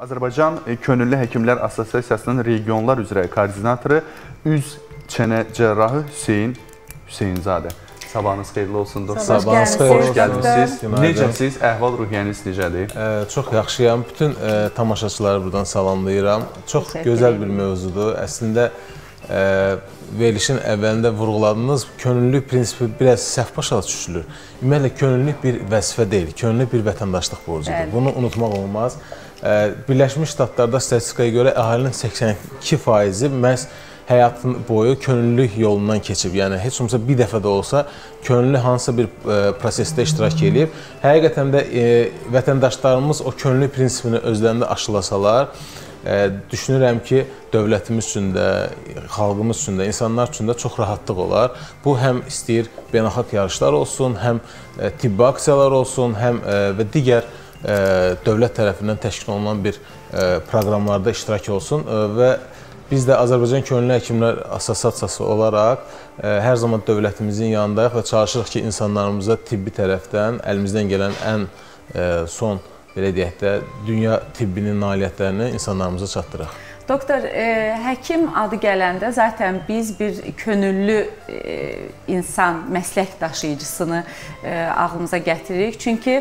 Azərbaycan Könüllü Həkimlər Assosiasiyasının regionlar üzrə koordinatoru, üz çənə cərrahı Hüseyn Hüseynzadə. Sabahınız xeyirli olsun, doktor. Sabahınız xeyirli olsun. Xoş gəlmişsiniz. Necəsiz? Əhval-ruhiyyəniz necədir? Çox yaxşıyam. Bütün tamaşaçıları buradan salamlayıram. Çox gözəl bir mövzudur. Əslində, verilişin əvvəlində vurğuladığınız könüllülük prinsipi biraz səhv başa düşülür. Ümumiyyətlə, könüllülük bir vəzifə deyil, könüllülük bir vətəndaşlıq borcudur. Bunu unutmaq olmaz. Birləşmiş Ştatlarda statistikaya görə əhalinin 82%-i məhz həyatın boyu könüllülük yolundan keçib. Yəni, heç olmasa bir dəfə də olsa könüllü hansısa bir prosesdə iştirak edib. Həqiqətən də vətəndaşlarımız o könüllülük prinsipini özlərində aşılasalar, düşünürəm ki, dövlətimiz üçün də, xalqımız üçün də, insanlar üçün də çox rahatlıq olar. Bu, həm istəyir beynəlxalq yarışlar olsun, həm tibbi aksiyalar olsun, həm və digər dövlət tərəfindən təşkil olunan bir proqramlarda iştirak olsun və biz də Azərbaycan Könüllü Həkimlər Assosiasiyası olaraq hər zaman dövlətimizin yanındayıq və çalışırıq ki, insanlarımıza tibbi tərəfdən əlimizdən gələn ən son, belə deyək də, dünya tibbinin nailiyyətlərini insanlarımıza çatdıraq. Doktor, həkim adı gələndə zaten biz bir könüllü insan, məslək daşıyıcısını ağlımıza gətiririk. Çünki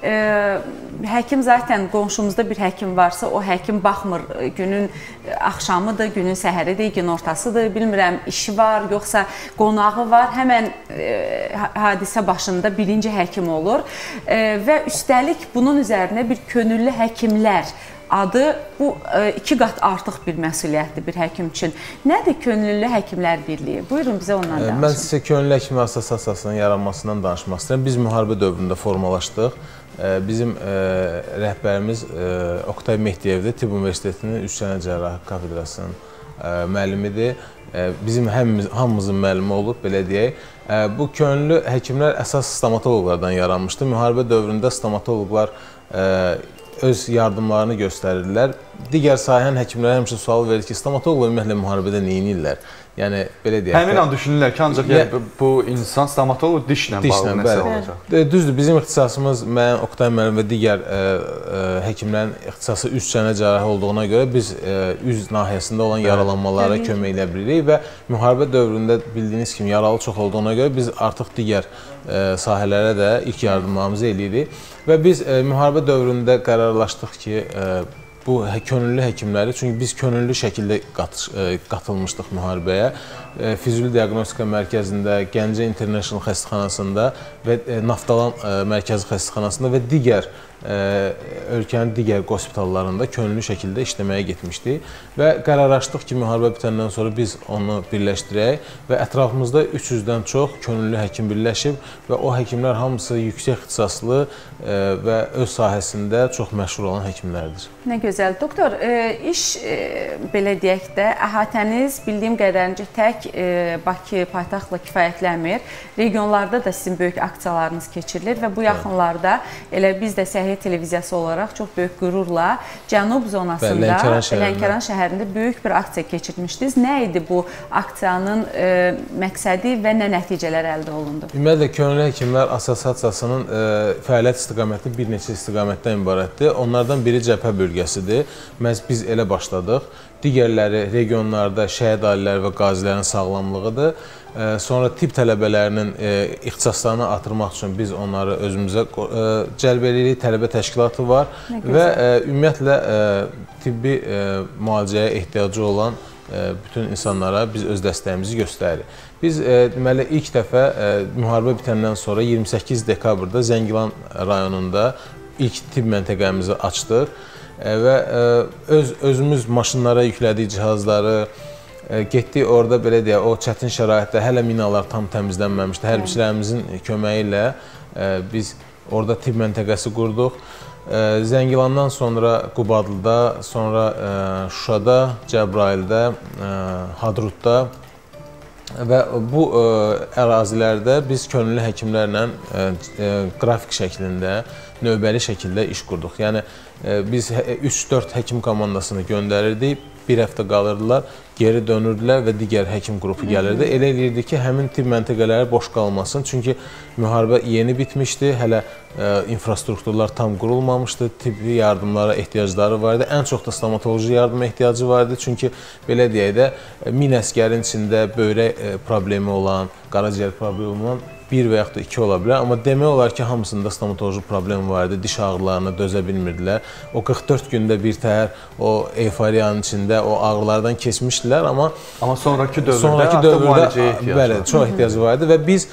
həkim zaten qonşumuzda bir həkim varsa, o həkim baxmır, günün axşamıdır, günün səhəridir, gün ortasıdır, bilmirəm, işi var, yoxsa qonağı var, həmən hadisə başında birinci həkim olur və üstəlik bunun üzərinə bir könüllü həkimlər adı, bu iki qat artıq bir məsuliyyətdir bir həkim üçün. Nədir Könüllü Həkimlər Birliyi? Buyurun, bizə ondan danışın. Mən sizə Könüllü Həkimlər Assosiasiyasının yaranmasından danışmaq istəyirəm. Biz müharibə dövründə formalaşdıq. Bizim rəhbərimiz Oktay Mehdiyevdir, Tibb Universitetinin üz çənə cərrahı kafedrasının müəllimidir. Bizim hamımızın müəllimi olub, belə deyək. Bu könüllü həkimlər əsas stomatoloqlardan yaranmışdı. Müharibə dövründə stomatoloqlar öz yardımlarını göstərirlər. Digər sahənin həkimləri həmişə sual verir ki, stomatoloqlar ümumiyyətlə müharibədə neyinirlər? Yəni, belə deyək. Həmin an düşünürlər ki, ancaq bu insan stomatoloq dişlə bağlı nəsə olacaq. Düzdür, bizim ixtisasımız, mən, Oktay müəllim və digər həkimlərin ixtisası üz çənə cərrahı olduğuna görə biz üz nahiyəsində olan yaralanmalara kömək edə bilirik və müharibə dövründə bildiyiniz kimi yaralı çox olduğuna görə biz artıq digər sahələrə də ilk yardımlarımızı eləyirik və biz müharibə dövründə qərarlaşdıq ki, bu könüllü həkimləri, çünki biz könüllü şəkildə qatılmışdıq müharibəyə. Füzuli Diaqnostika Mərkəzində, Gəncə International Xəstəxanasında və Naftalan Mərkəzi Xəstəxanasında və digər ölkənin digər hospitallarında könüllü şəkildə işləməyə getmişdik və qərarlaşdıq ki, müharibə bitəndən sonra biz onu birləşdirək və ətrafımızda 300-dən çox könüllü həkim birləşib və o həkimlər hamısı yüksək ixtisaslı və öz sahəsində çox məşhur olan həkimlərdir. Nə gözəl. Doktor, iş, belə deyək də, əhatəniz bildiyim qədərincə tək Bakı paytaxtla kifayətlənmir. Regionlarda da sizin böyük aksiyalarınız keçirilir və bu yaxınlarda elə biz də Səhiyyə Televiziyası olaraq çox böyük qürurla Cənub zonasında, Lənkəran şəhərində böyük bir aksiya keçirmişdiniz. Nə idi bu aksiyanın məqsədi və nə nəticələr əldə olundu? Ümumiyyətlə, Könüllü Həkimlər Assosiasiyasının fəaliyyət istiqaməti bir neçə istiqamətdən ibarətdir. Onlardan biri cəbhə bölgəsidir. Məhz biz elə başladıq. Digərləri regionlarda şəhid ailələri və qazilərin sağlamlığıdır. Sonra tibb tələbələrinin ixtisaslarını artırmaq üçün biz onları özümüzə cəlb edirik. Tələbə təşkilatı var və ümumiyyətlə tibbi müalicəyə ehtiyacı olan bütün insanlara biz öz dəstəyimizi göstəririk. Biz deməli ilk dəfə müharibə bitəndən sonra 28 dekabrda Zəngilan rayonunda ilk tibb məntəqəmizi açdıq və özümüz maşınlara yüklədik cihazları, getdik orada, belə deyək, o çətin şəraitdə hələ minalar tam təmizlənməmişdi. Hərbiçilərimizin köməyi ilə biz orada tibb məntəqəsi qurduq. Zəngilandan sonra Qubadlıda, sonra Şuşada, Cəbrayılda, Hadrutda və bu ərazilərdə biz könüllü həkimlərlə qrafik şəklində, növbəli şəkildə iş qurduq. Yəni, biz 3-4 həkim komandasını göndərirdik. bir həftə qalırdılar, geri dönürdülər və digər həkim qrupu gəlirdi. Elə eləyirdi ki, həmin tibb məntəqələri boş qalmasın. Çünki müharibə yeni bitmişdi, hələ infrastrukturlar tam qurulmamışdı, tibbi yardımlara ehtiyacları var idi. Ən çox da stomatoloji yardıma ehtiyacı var idi. Çünki belə deyək də, 1000 əsgərin içində böyrək problemi olan, qaraciyər problemi olan bir və yaxud da 2 ola bilər. Amma demək olar ki, hamısında stomatoloji problem var idi, diş ağrılarına dözə bilmirdilər. O 44 gündə bir təhər o euforiyanın içində o ağrılardan keçmişdilər, amma sonraki dövrdə artıq müalicəyə ehtiyacı var. Çox ehtiyacı var idi və biz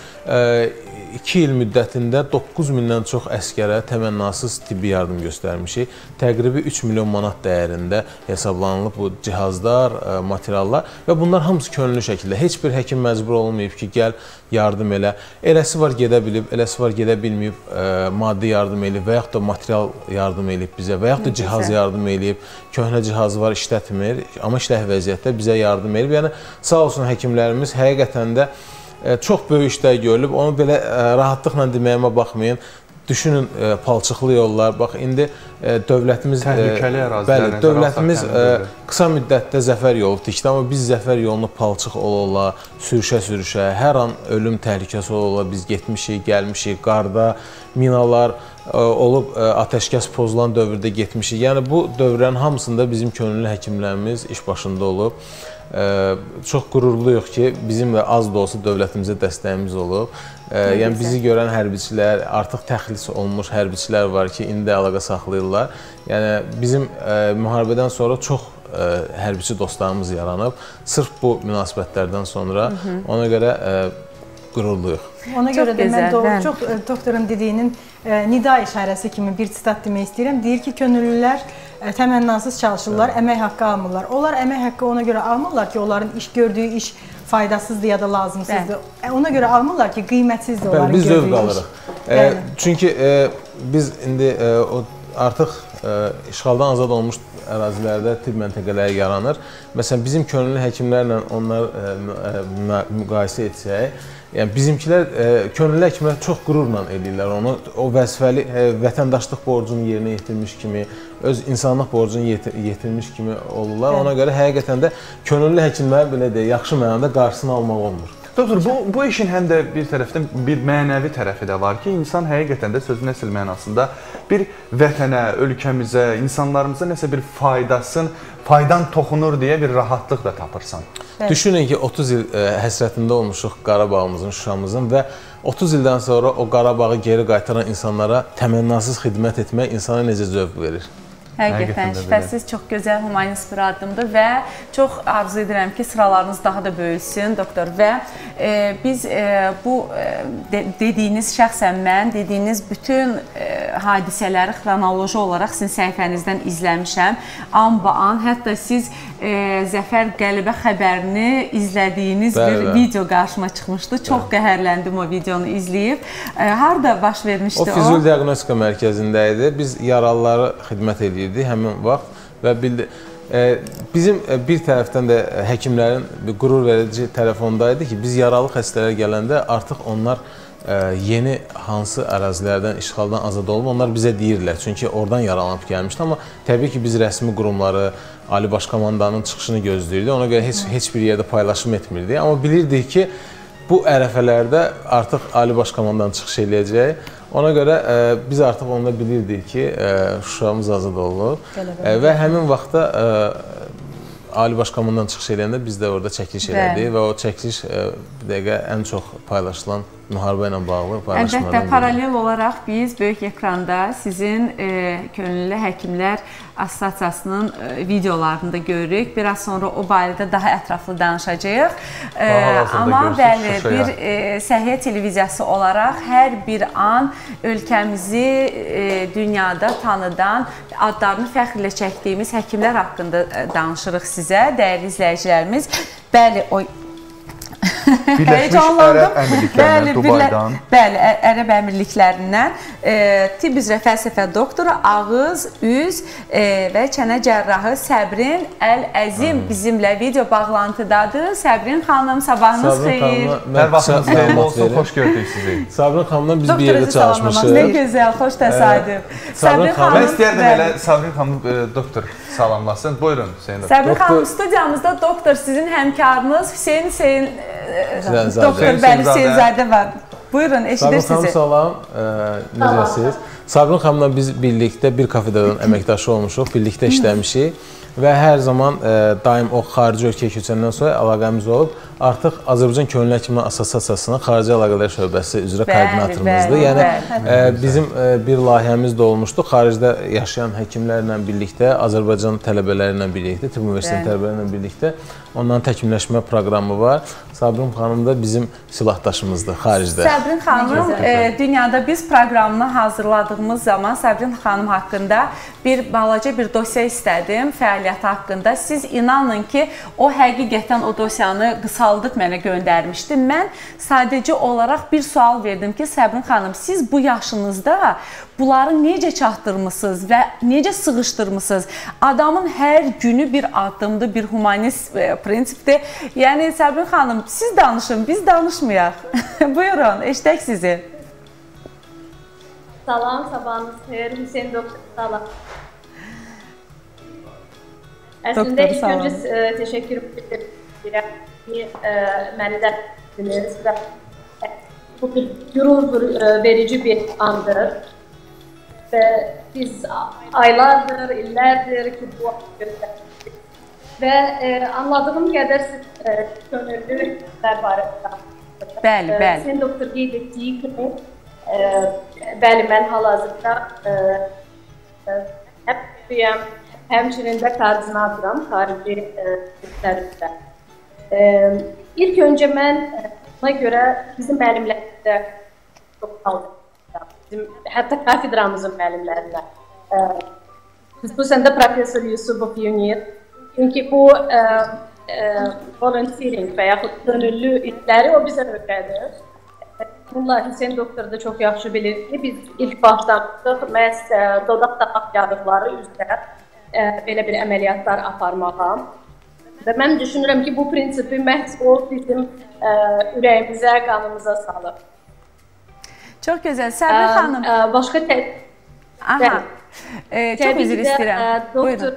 2 il müddətində 9000-dən çox əsgərə təmənnasız tibbi yardım göstərmişik. Təqribi 3 milyon manat dəyərində hesablanılıb bu cihazlar, materiallar və bunlar hamısı könüllü şəkildə. Heç bir həkim məcbur olmayıb ki, gəl yardım elə. Eləsi var gedə bilib, eləsi var gedə bilməyib, maddi yardım eləyib və yaxud da material yardım eləyib bizə və yaxud da cihaz yardım eləyib. Köhnə cihazı var, işlətmir, amma işlək vəziyyətdə bizə yardım eləyib. Yəni, sağ olsun həkimlərimiz həqiqətən də çox böyük işlər görülüb, onu belə rahatlıqla deməyimə baxmayın. Düşünün, palçıqlı yollar, bax, indi dövlətimiz təhlükəli ərazilərdən dövlətimiz qısa müddətdə zəfər yolu tikdi, amma biz zəfər yolunu palçıq ola-ola, sürüşə-sürüşə, hər an ölüm təhlükəsi ola-ola biz getmişik, gəlmişik, qarda, minalar olub, atəşkəs pozulan dövrdə getmişik. Yəni, bu dövrlərin hamısında bizim könüllü həkimlərimiz iş başında olub. Çox qürurluyuq ki, bizim də az da olsa dövlətimizə dəstəyimiz olub. Yəni, bizi görən hərbiçilər, artıq təxlis olunmuş hərbiçilər var ki, indi əlaqə saxlayırlar. Yəni, bizim müharibədən sonra çox hərbiçi dostlarımız yaranıb. Sırf bu münasibətlərdən sonra ona görə qürurluyuq. Ona görə də mən çox doktorun dediyinin nida işarəsi kimi bir sitat demək istəyirəm. Deyir ki, könüllülər təmənnasız çalışırlar, əmək haqqı almırlar. Onlar əmək haqqı ona görə almırlar ki, onların gördüyü iş faydasızdır ya da lazımsızdır. Ona görə almırlar ki, qiymətsizdir onların gördüyü iş. Biz zövq alırıq. Çünki biz indi artıq işğaldan azad olmuş ərazilərdə tibb məntəqələri yaranır. Məsələn, bizim könüllü həkimlərlə onlar müqayisə etsək, yəni bizimkilər, könüllü həkimlər çox qürurla eləyirlər onu. O vəzifəli vətəndaşlıq borcunu yerinə yetirmiş kimi, öz insanlıq borcunu yetirmiş kimi olurlar. Ona görə həqiqətən də könüllü həkimlər belə deyək, yaxşı mənada qarşısını almaq olmur. Doktor, bu işin həm də bir tərəfdən bir mənəvi tərəfi də var ki, insan həqiqətən də sözün əsl mənasında bir vətənə, ölkəmizə, insanlarımıza nəsə bir faydan toxunur deyə bir rahatlıq da tapırsan. Düşünün ki, 30 il həsrətində olmuşuq Qarabağımızın, Şuşamızın və 30 ildən sonra o Qarabağı geri qaytaran insanlara təmənnasız xidmət etmək insana necə zövq verir? Həqiqətən, şübhəsiz çox gözəl, humanist bir addımdır və çox arzu edirəm ki, sıralarınız daha da böyüsün, doktor. Və biz bu dediyiniz, şəxsən mən dediyiniz bütün hadisələri xronoloji olaraq sizin səhifənizdən izləmişəm. An-ba-an, hətta siz Zəfər qələbə xəbərini izlədiyiniz bir video qarşıma çıxmışdı. Çox qəhərləndim o videonu izləyib. Harada baş vermişdi o? O Füzuli Diaqnostika Mərkəzində idi. Biz yaralıları xidmət edirdik həmin vaxt və bizim bir tərəfdən də həkimlərin qürur verici tərəfondaydı ki, biz yaralı xəstələr gələndə artıq onlar yeni hansı ərazilərdən, işğaldan azad olub, onlar bizə deyirlər. Çünki oradan yaralanıb gəlmişdi. Amma təbii ki, biz rəsmi qurumları, Ali Baş Komandanın çıxışını gözləyirdik. Ona görə heç bir yerdə paylaşım etmirdik. Amma bilirdik ki, bu ərəfələrdə artıq Ali Baş Komandan çıxış eləyəcək. Ona görə biz artıq onda bilirdik ki, Şuşamız azad olunub. Və həmin vaxtda Ali Baş Komandan çıxış eləyəndə biz də orada çəkiliş elədik və o çəkiliş ən çox paylaşılan müharibə ilə bağlı paylaşımlardan biridir. Əlbəttə, paralel olaraq biz böyük ekranda sizin Könüllü Həkimlər Assosiasiyasının videolarını da görürük. Biraz sonra o barədə daha ətraflı danışacağıq. Amma bəli, bir səhiyyə televiziyası olaraq hər bir an ölkəmizi dünyada tanıdan, adlarını fəxrlə çəkdiyimiz həkimlər haqqında danışırıq sizə, dəyərli izləyicilərimiz. Bəli, Birləşmiş Ərəb Əmirliklərindən, Dubaydan. Bəli, Ərəb Əmirliklərindən tibb üzrə fəlsəfə doktoru, ağız, üz və çənə cərrahı Səbrin Əl-Əzim bizimlə video bağlantıdadır. Səbrin xanım, sabahınız xeyir. Hər vaxtınız xeyir olsun, xoş gördük sizi. Sabrin xanımla biz bir yerdə çalışmışıq. Nə gözəl, xoş təsadüf. Sabrin xanım, mən istəyərdim elə Sabrin xanım doktor salamlasın. Buyurun Hüseyin doktor. Sabrin xanım, studiyamızda doktor sizin həmkarınız Hüseyin doktor Bəli Hüseynzadə var. Buyurun, eşidir sizi. Sabrin xanım, salam. Necəsiniz? Sabrin xanımla biz birlikdə bir kafedradan əməkdaşı olmuşuq, birlikdə işləmişik və hər zaman daim o xarici ölkəyə köçəndən sonra əlaqəmiz olub. Artıq Azərbaycan Könüllü Həkimlər Assosiasiyasının xarici əlaqələr şöbəsi üzrə koordinatorumuzdur. Yəni bizim bir layihəmiz də olmuşdu. Xaricdə yaşayan həkimlərlə birlikdə, Azərbaycan tələbələri ilə birlikdə, Tibb Universiteti tələbələri ilə birlikdə onların təkmilləşmə proqramı var. Sabrin xanım da bizim silahdaşımızdır xaricdə. Sabrin xanım, dünyada biz proqramını hazırladığımız zaman Sabrin xanım haqqında bir balaca bir dosya istədim, fəaliyyəti haqqında. Siz inanın ki, o həqiqətən o dosyanı qısaldıb mənə göndərmişdi. Mən sadəcə olaraq bir sual verdim ki, Sabrin xanım, siz bu yaşınızda bunları necə çatdırmısınız və necə sığışdırmısınız? Adamın hər günü bir addımdır, bir humanist prinsipdir. Yəni, Sabrin xanım, siz danışın, biz danışmayaq. Buyurun, eşidək sizi. Salam, sabahınız xeyir, Hüseyin doktor, salam. Əslində, ilk öncə təşəkkür edirəm ki, məni də dinləyirsiniz və bu bir gurur verici bir andır. Və biz aylardır, illərdir ki, bu göstərik. Və anladığım qədər siz könüllülər barədə. Bəli, bəli. Hüseyin doktor qeyd etdiyi kimi, bəli, mən hal-hazırda həmçinin də koordinatoram xarici işlərində. İlk öncə mən buna görə bizim müəllimlərdə çox qaldım. Hətta kafedramızın müəllimlərinə. Xüsusən də Profesör Yusubov Yunir. Çünki bu volunteering və yaxud gönüllü işləri o bizə öyrədir. Bunlar Hüseyin doktor da çox yaxşı bilir ki, biz ilk başlamışdıq məhz dodaq dağaq yarıqları üzrə belə bir əməliyyatlar aparmağa. Və mən düşünürəm ki, bu prinsipi məhz o bizim ürəyimizə, qanımıza salır. Çox gözəl. Səbri xanım. Başqa Aha. Çox üzr istəyirəm. Doktor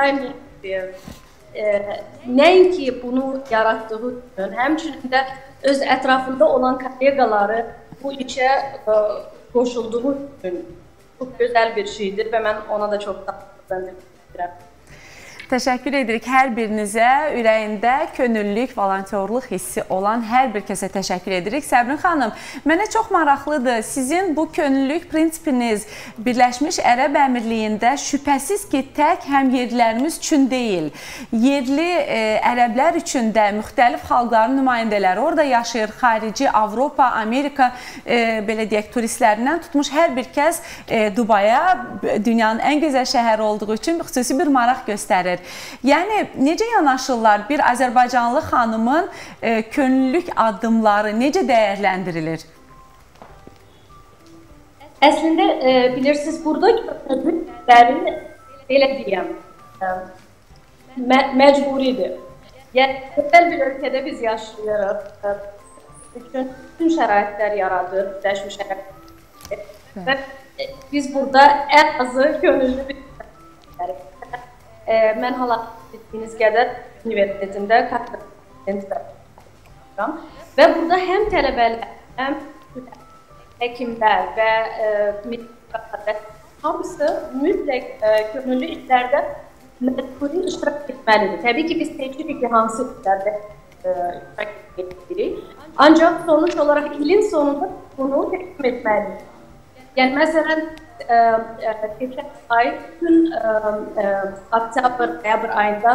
nəinki bunu yaratdığı üçün, həmçinin də öz ətrafında olan kollegaları bu işə qoşulduğu üçün çox gözəl bir şeydir və mən ona da çox təşəkkür edirəm. Təşəkkür edirik hər birinizə, ürəyində könüllülük, volontyorluq hissi olan hər bir kəsə təşəkkür edirik. Səbrin xanım, mənə çox maraqlıdır. Sizin bu könüllülük prinsipiniz Birləşmiş Ərəb Əmirliyində şübhəsiz ki, tək həm yerlilərimiz üçün deyil, yerli ərəblər üçün də müxtəlif xalqların nümayəndələri orada yaşayır, xarici, Avropa, Amerika, belə deyək, turistlərindən tutmuş hər bir kəs Dubaya, dünyanın ən gözəl şəhəri olduğu üçün xüsusi bir maraq göstərir. Yəni, necə yanaşırlar bir Azərbaycanlı xanımın könüllülük addımları necə dəyərləndirilir? Əslində, bilirsiniz, burada könüllülüklərin, belə deyəm, məcburidir. Yəni, gözəl bir ölkədə biz yaşayırıq, bütün şəraitlər yaradır, Birləşmiş Ərəb və biz burada ən azı könüllülük mən hal-hazırda etdiyiniz qədər universitetində və burada həm tələbələr, həm həkimlər və mediklər hamısı mütləq könüllü işlərdə məcburi iştirak etməlidir. Təbii ki, biz seçirik ki, hansı işlərdə iştirak edirik. Ancaq sonuç olaraq ilin sonunda bunu təqdim etməlidir. Yəni, məsələn, keçən ay bütün oktyabr, noyabr ayında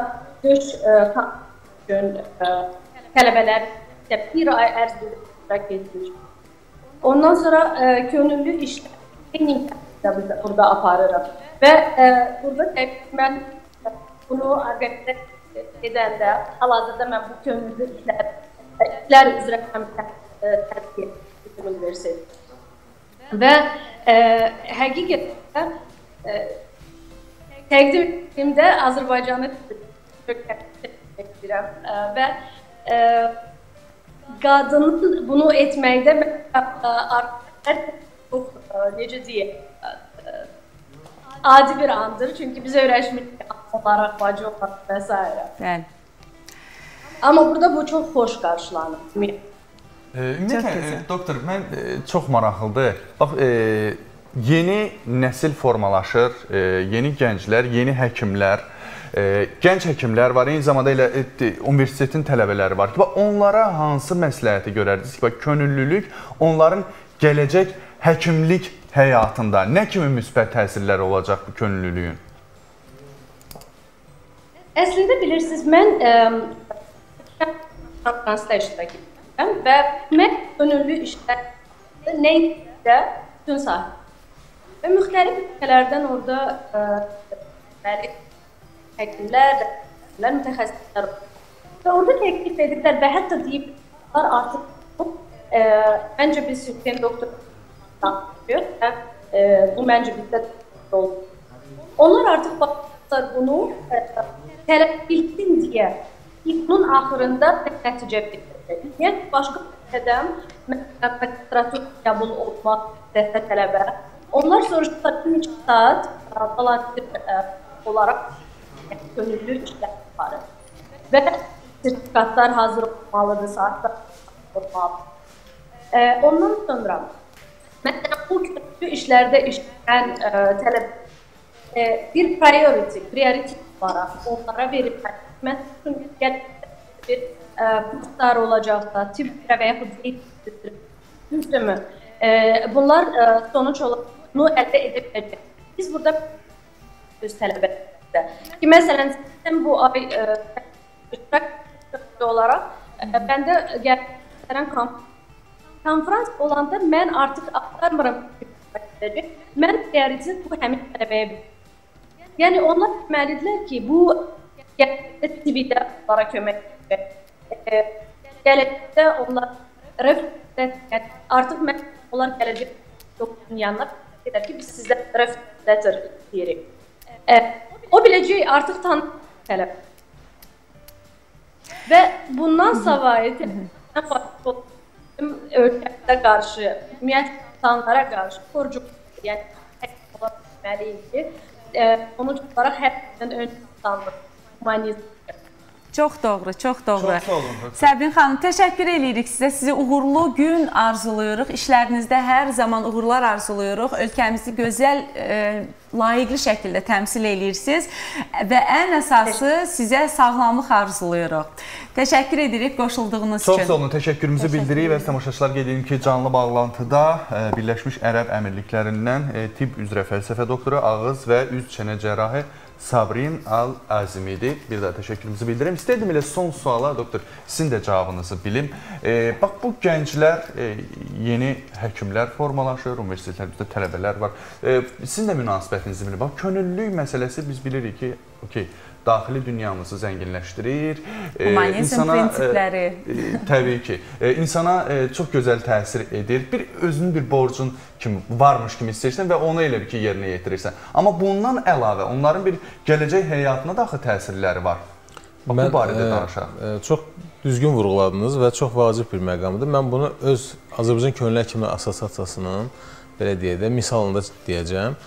tələbələr bir ay ərzində iştirak etmiş. Ondan sonra könüllü işlər, treyninqlər burada aparırıq. Və burada mən bunu orqanizə edəndə, hal-hazırda mən bu könüllü işləri işlər üzrə tərbiyə universiteti və həqiqətən təqdimimdə Azərbaycanı təqdim edirəm və qadının bunu etməkdə çox, necə deyək, adi bir andır. Çünki biz öyrəşmirik olaraq, bacı olaraq və s. Bəli. Amma burada bu çox xoş qarşılanır. Ümumiyyətlə, doktor, mən çox maraqlıdır. Bax, yeni nəsil formalaşır, yeni gənclər, yeni həkimlər, gənc həkimlər var, eyni zamanda elə universitetin tələbələri var ki, onlara hansı məsləhəti görərdiniz ki, könüllülük onların gələcək həkimlik həyatında nə kimi müsbət təsirləri olacaq bu könüllülüyün? Əslində bilirsiniz, mən konferansda iştirak edirəm və mən könüllü işlərdə nə isə bütün sahib və müxtəlif ülkələrdən orada həkimlər, mütəxəssislər və orada təklif edirlər və hətta deyiblər artıq məncə biz Hüseyin doktor bu məncə bizdə oldu. Onlar artıq baxırlar bunu tələb bilsin deyə bunun axırında nəticə verir. Yəni, başqa ülkədən magistratura qəbul olmaq istəsə tələbə, onlar soruşurlar ki, neçə saat volonter olaraq könüllü işlər yaparır və sertifikatlar hazır olmalıdır, saatlar olmalıdır. Ondan sonra, məsələn, bu könüllü işlərdə işləyən tələbə bir priority olaraq onlara verilməli. Məsələn, bir kurslar olacaqsa, tibb və yaxud deyil, bunlar sonuç olaraq bunu əldə edə biləcək. Biz burada öz tələbələrdə ki, məsələn, bu ay iştirak olaraq məndə gələn konferans olanda mən artıq axtarmıram ki, mən prioritet bu həmin tələbəyə verir. Yəni, onlar deməlidirlər ki, bu gələcəkdə TV-də onlara kömək edir. Gələcəkdə onlar artıq mən onlar gələcək doktorun yanına edər ki, biz sizdə referencer deyirik. O biləcək artıq tanımaq tələb. Və bundan savayı ölkələrə qarşı, ümumiyyətlə insanlara qarşı korucu, yəni ola bilməliyik ki, sonuç olaraq həqiqətən ön insanlıq, humanizm. Çox doğru, çox doğru. Çox sağ olun. Səbrin xanım, təşəkkür edirik sizə. Sizi uğurlu gün arzulayırıq. İşlərinizdə hər zaman uğurlar arzulayırıq. Ölkəmizi gözəl, layiqli şəkildə təmsil edirsiniz və ən əsası sizə sağlamlıq arzulayırıq. Təşəkkür edirik qoşulduğunuz üçün. Çox sağ olun, təşəkkürümüzü bildiririk və tamaşaçılar qeyd edim ki, canlı bağlantıda Birləşmiş Ərəb Əmirliklərindən tibb üzrə fəlsəfə doktoru, ağız və üz çənə cərrahı Sabrin Al-Azimi idi. Bir daha təşəkkürümüzü bildirim. İstəyirdim elə son suala, doktor, sizin də cavabınızı bilim. Bax, bu gənclər, yeni həkimlər formalaşır, universitetlərimizdə tələbələr var. Sizin də münasibətinizi bilim. Bax, könüllülük məsələsi biz bilirik ki, daxili dünyamızı zənginləşdirir. Humanizm prinsipləri. Təbii ki. İnsana çox gözəl təsir edir. Özünün bir borcun varmış kimi istəyirsən və onu elə bir ki, yerinə yetirirsən. Amma bundan əlavə, onların bir gələcək həyatına da təsirləri var. Bu barədə danışaq. Çox düzgün vurğuladınız və çox vacib bir məqamdır. Mən bunu öz Azərbaycan Könüllü Həkimlər Assosiasiyasının, belə deyək də, misalında deyəcəm.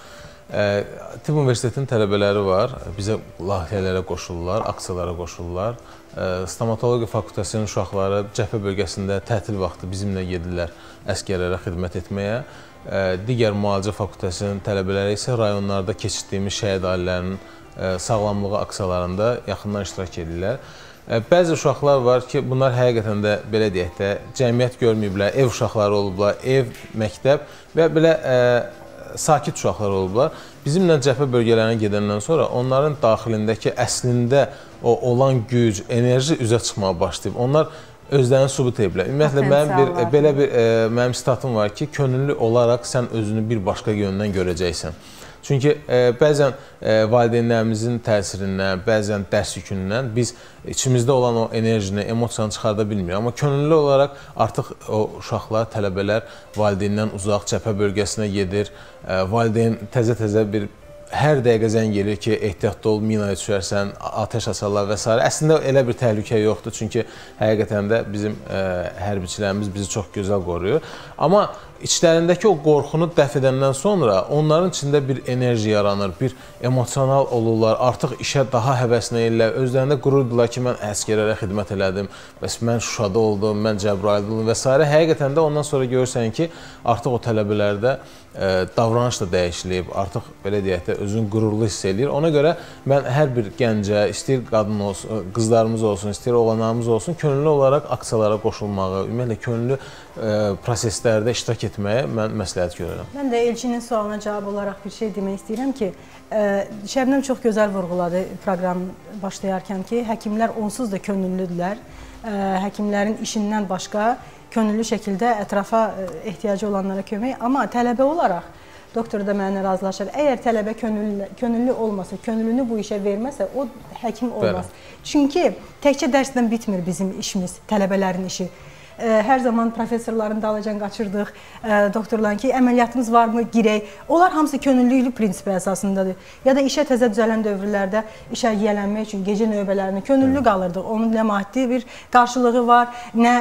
Tibb Universitetinin tələbələri var, bizə layihələrə qoşulurlar, aksiyalara qoşulurlar. Stomatologiya fakültəsinin uşaqları cəbhə bölgəsində tətil vaxtı bizimlə gedirlər əsgərlərə xidmət etməyə. Digər müalicə fakültəsinin tələbələri isə rayonlarda keçirdiyimiz şəhid ailələrinin sağlamlığı aksiyalarında yaxından iştirak edirlər. Bəzi uşaqlar var ki, bunlar həqiqətən də, belə deyək də, cəmiyyət görməyiblər, ev uşaqları olublar, ev, məktəb və belə sakit uşaqlar olublar. Bizimlə cəbhə bölgələrinə gedəndən sonra onların daxilindəki əslində o olan güc, enerji üzə çıxmağa başlayıb. Onlar özlərini sübut ediblər. Ümumiyyətlə, mənim sitatım var ki, könüllü olaraq sən özünü bir başqa yöndən görəcəksən. Çünki bəzən valideynlərimizin təsirindən, bəzən dərs yükündən biz içimizdə olan o enerjini, emosiyanı çıxarda bilmirik. Amma könüllü olaraq artıq o uşaqlar, tələbələr valideyndən uzaq cəbhə bölgəsinə gedir. Valideyn təzə-təzə bir hər dəqiqə zəng gelir ki, ehtiyatlı ol, minaya düşərsən, atəş açarlar və s. Əslində elə bir təhlükə yoxdur, çünki həqiqətən də bizim hərbiçilərimiz bizi çox gözəl qoruyur. Amma içlərindəki o qorxunu dəf edəndən sonra onların içində bir enerji yaranır, bir emosional olurlar, artıq işə daha həvəslənirlər, özlərində qürurdurlar ki, mən əsgərlərə xidmət elədim, bəs mən Şuşada oldum, mən Cəbrayılda oldum və s. Həqiqətən də ondan sonra görürsən ki, artıq o tələbələrdə davranış da dəyişilib, artıq belə deyək də özünü qürurlu hiss eləyir. Ona görə mən hər bir gəncə, istəyir qadın olsun, qızlarımız olsun, istəyir oğlanlarımız olsun, könüllü olaraq aksiyalara qoşulmağı, ümumiyyətlə könüllü proseslərdə iştirak etməyə mən məsləhət görürəm. Mən də Elçinin sualına cavab olaraq bir şey demək istəyirəm ki, Şəbnəm çox gözəl vurğuladı proqram başlayarkən ki, həkimlər onsuz da könüllüdürlər. Həkimlərin işindən başqa könüllü şəkildə ətrafa ehtiyacı olanlara kömək. Amma tələbə olaraq, doktor da mənimlə razılaşır, əgər tələbə könüllü olmasa, könüllünü bu işə verməsə, o həkim olmaz. Çünki təkcə dərsdən bitmir bizim işimiz, tələbələrin işi. Hər zaman professorların dalınca qaçırdıq, doktorların ki, əməliyyatımız varmı, girək. Onlar hamısı könüllülük prinsipi əsasındadır. Ya da işə təzə düzələn dövrlərdə işə yiyələnmək üçün gecə növbələrini könüllü qalırdıq. Onun nə maddi bir qarşılığı var, nə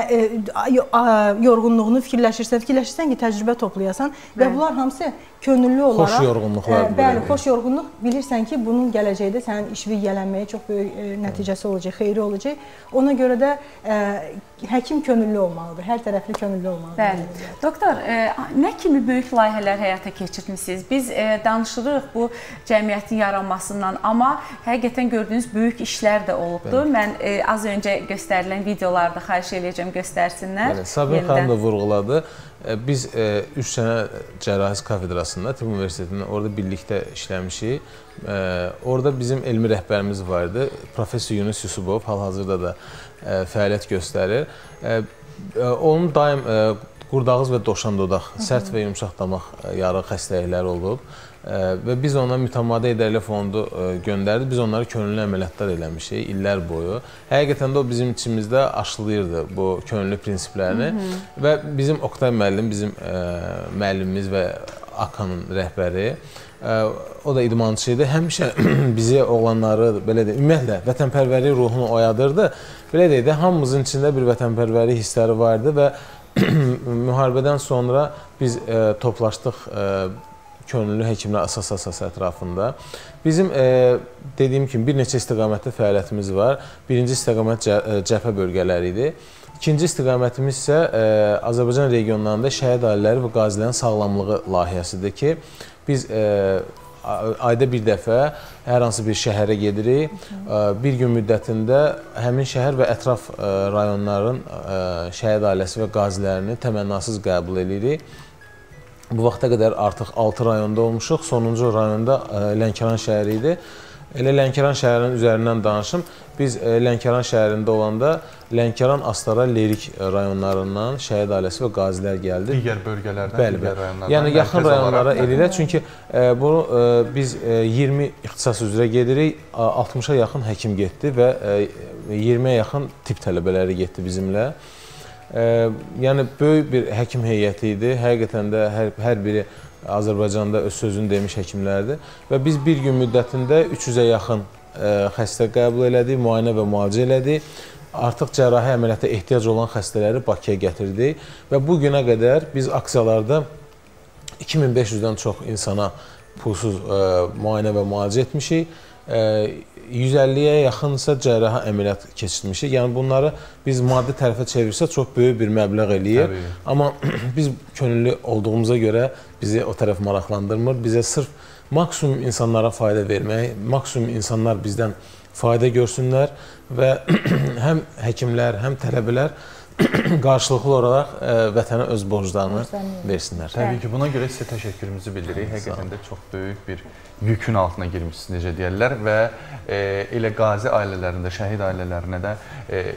yorğunluğunu fikirləşirsən ki, təcrübə toplayasan və bunlar hamısı könüllü olaraq. Xoş yorğunluqlar. Bəli, xoş yorğunluq. Bilirsən ki, bunun gələcəkdə sənin işi yiyələnməyə çox böyük nəticəsi olacaq, xeyri olacaq. Ona görə də həkim könüllü olmalıdır, hər tərəfli könüllü olmalıdır. Bəli. Doktor, nə kimi böyük layihələr həyata keçirtmisiniz? Biz danışırıq bu cəmiyyətin yaranmasından, amma həqiqətən gördüyünüz böyük işlər də olubdur. Mən az öncə göstərilən videolarda xahiş edəcəm göstərsinlər. Bəli, Sabir xanım da vurğuladı. Biz 3 sənə Cərrahisi kafedrasında, Tibb Universitetində orada birlikdə işləmişik. Orada bizim elmi rəhbərimiz vardı, Professor Yunus Yusubov, hal-hazırda da fəaliyyət göstərir. Onun daim qurdağız və doşan dodaq, sərt və yumşaq damaq yarıq xəstəlikləri olub və biz ona mütəmadi idarə fondu göndərdik. Biz onları könüllü əməliyyatlar eləmişik illər boyu. Həqiqətən də o bizim içimizdə aşılayırdı bu könüllü prinsiplərini və bizim Oktay müəllim, bizim müəllimimiz və AKAN-ın rəhbəri, o da idmançı idi. Həmişə bizi, oğlanları, belə deyək, ümumiyyətlə vətənpərvərlik ruhunu oyadırdı. Belə deyək də, hamımızın içində bir vətənpərvərlik hissləri vardı və müharibədən sonra biz toplaşdıq könüllü həkimlər əsas ətrafında. Bizim dediyim kimi bir neçə istiqamətli fəaliyyətimiz var. Birinci istiqamət cəbhə bölgələri idi. İkinci istiqamətimiz isə Azərbaycan regionlarında şəhid ailələri və qazilərin sağlamlığı layihəsidir ki, biz ayda bir dəfə hər hansı bir şəhərə gedirik. Bir gün müddətində həmin şəhər və ətraf rayonların şəhid ailəsi və qazilərini təmənnasız qəbul edirik. Bu vaxta qədər artıq 6 rayonda olmuşuq. Sonuncu rayonda Lənkəran şəhəri idi. Elə Lənkəran şəhərinin üzərindən danışım. Biz Lənkəran şəhərində olanda Lənkəran, Astara, Lerik rayonlarından şəhid ailəsi və qazilər gəldi. Digər bölgələrdən, digər rayonlardan. Yəni yaxın rayonlara eləyirlər. Çünki bunu biz 20 ixtisas üzrə gedirik. 60-a yaxın həkim getdi və 20-yə yaxın tibb tələbələri getdi bizimlə. Yəni böyük bir həkim heyəti idi. Həqiqətən də hər biri Azərbaycanda öz sözünü demiş həkimlərdir. Və biz bir gün müddətində 300-ə yaxın xəstə qəbul elədik, müayinə və müalicə elədik. Artıq cərrahi əməliyyata ehtiyac olan xəstələri Bakıya gətirdik. Və bu günə qədər biz aksiyalarda 2500-dən çox insana pulsuz müayinə və müalicə etmişik. 150-yə yaxınsa cərrahi əməliyyat keçirmişik. Yəni bunları biz maddi tərəfə çevirsə çox böyük bir məbləğ eləyir. Amma biz könüllü olduğumuza görə bizi o tərəf maraqlandırmır. Bizə sırf maksimum insanlara fayda vermək, maksimum insanlar bizdən fayda görsünlər və həm həkimlər, həm tələbələr qarşılıqlı olaraq vətənə öz borclarını versinlər. Təbii ki, buna görə sizə təşəkkürümüzü bildiririk. Həqiqətən də çox böyük bir yükün altına girmişsiniz, necə deyərlər və elə qazi ailələrində, şəhid ailələrinə də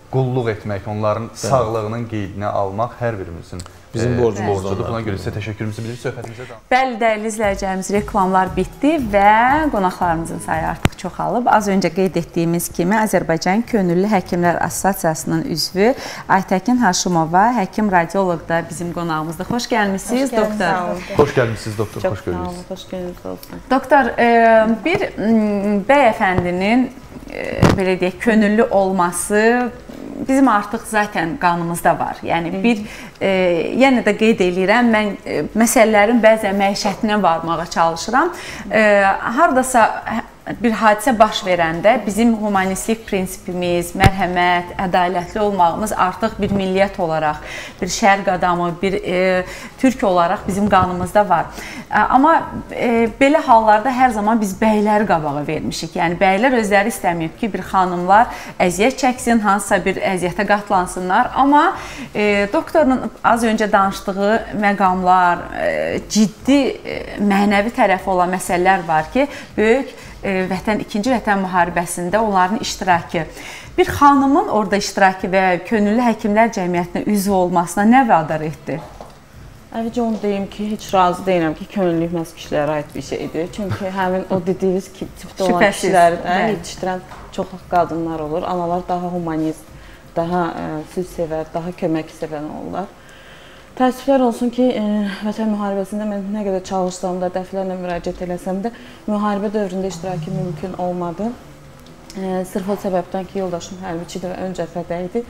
qulluq etmək, onların sağlığının qeydinə almaq hər birimizin bizim borcumuzdur. Buna görə sizə təşəkkürümüzü bildirir, söhbətimizə davam. Bəli, dəyərli izləyicilərimiz, reklamlar bitdi və qonaqlarımızın sayı artıq çoxalıb. Az öncə qeyd etdiyimiz kimi Azərbaycan Könüllü Həkimlər Assosiasiyasının üzvü Aytəkin Haşimova, həkim radioloq da bizim qonağımızdır. Xoş gəlmisiniz, doktor. Xoş gəlmisiniz, doktor. Xoş gördünüz. Xoş gəlmisiniz olsun. Doktor, bir bəyəfəndinin belə deyək, könüllü olması bizim artıq zaten qanımızda var. Yəni yenə də qeyd eləyirəm, mən məsələlərin bəzən məişətinə varmağa çalışıram. Hardasa bir hadisə baş verəndə bizim humanistlik prinsipimiz, mərhəmət, ədalətli olmağımız artıq bir milliyyət olaraq, bir şərq adamı, bir türk olaraq bizim qanımızda var. Amma belə hallarda hər zaman biz bəyləri qabağa vermişik. Yəni bəylər özləri istəməyib ki, bir xanımlar əziyyət çəksin, hansısa bir əziyyətə qatlansınlar. Amma doktorun az öncə danışdığı məqamlar, ciddi mənəvi tərəfi olan məsələlər var ki, böyük İkinci Vətən müharibəsində onların iştirakı. Bir xanımın orada iştirakı və Könüllü Həkimlər Cəmiyyətinə üzv olmasına nə vadar etdi? Əvvəlcə onu deyim ki, heç razı deyiləm ki, könüllülük məhz kişilərə aid bir şeydir. Çünki həmin o dediyiniz tipdə olan kişiləri də yetişdirən çox qadınlar olur. Analar daha humanist, daha sülhsevər, daha köməksevər olurlar. Təəssüflər olsun ki, Vətən müharibəsində mən nə qədər çalışsam da, dəfələrlə müraciət eləsəm də, müharibə dövründə iştirakı mümkün olmadı. Sırf o səbəbdən ki, yoldaşım hərbiçidir və ön cəbhədə idi.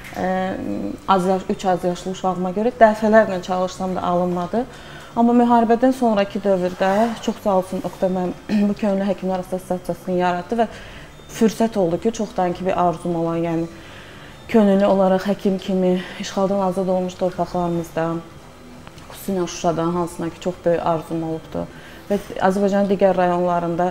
3 az yaşlı uşağıma görə dəfələrlə çalışsam da alınmadı. Amma müharibədən sonraki dövrdə çox sağ olsun Oqtay müəllim bu Könüllü Həkimlər Assosiasiyasını yaratdı və fürsət oldu ki, çoxdan ki bir arzum olan, yəni könüllü olaraq həkim kimi işğaldan azad olmuş torpaqlarımızda, xüsusilə Şuşada, hansına ki çox böyük arzum olubdur və Azərbaycanın digər rayonlarında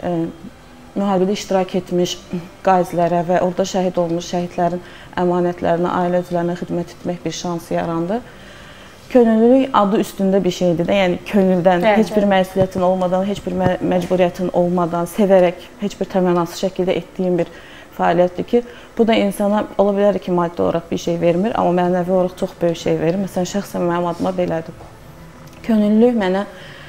müharibədə iştirak etmiş qazilərə və orada şəhid olmuş şəhidlərin əmanətlərinə, ailə üzvlərinə xidmət etmək bir şansı yarandı. Könüllülük adı üstündə bir şeydir də, yəni könüldən, heç bir məsuliyyətin olmadan, heç bir məcburiyyətin olmadan, sevərək, heç bir təmənnasız şəkildə etdiyim bir fəaliyyətdir ki, bu da insana ola bilər ki, maddi olaraq bir şey vermir, amma mənəvi olaraq çox böyük şey verir. Məsələn, şəxsən mənim adıma belədir. Könüllülük mənə,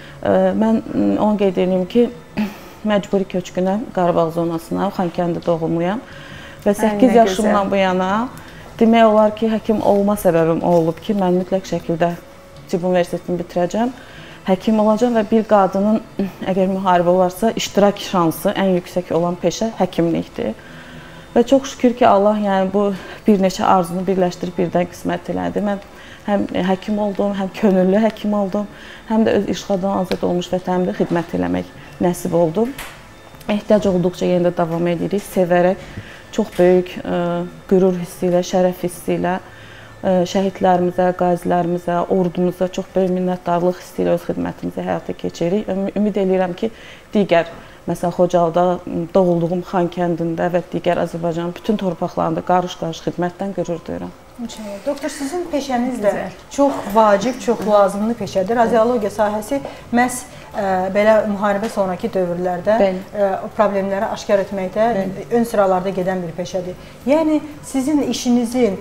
mən onu qeyd edeyim ki, məcburi köçkünəm Qarabağ zonasına, Xankəndi doğumluyam və 8 yaşımdan bu yana demək olar ki, həkim olma səbəbim o olub ki, mən mütləq şəkildə Tibb Universitetini bitirəcəm, həkim olacam və bir qadının əgər müharibə olarsa, iştirak şansı ən yüksək olan peşə həkimlikdir. Və çox şükür ki, Allah yəni bu bir neçə arzunu birləşdirib birdən qismət elədi. Mən həm həkim oldum, həm könüllü həkim oldum, həm də öz işğaldan azad olmuş vətənimdə xidmət eləmək nəsib oldu. Ehtiyac olduqca yenə də davam edirik, sevərək, çox böyük qürur hissi ilə, şərəf hissi ilə şəhidlərimizə, qazilərimizə, ordumuza çox böyük minnətdarlıq hissi ilə öz xidmətimizi həyata keçiririk. Ümid edirəm ki, digər məsələn, Xocalıda doğulduğum Xankəndində və digər Azərbaycanın bütün torpaqlarında qarış-qarış xidmətdən qürur duyuram. Doktor, sizin peşəniz də çox vacib, çox lazımlı peşədir. Radiologiya sahəsi məhz belə müharibə sonraki dövrlərdə problemləri aşkar etməkdə ön sıralarda gedən bir peşədir. Yəni, sizin işinizin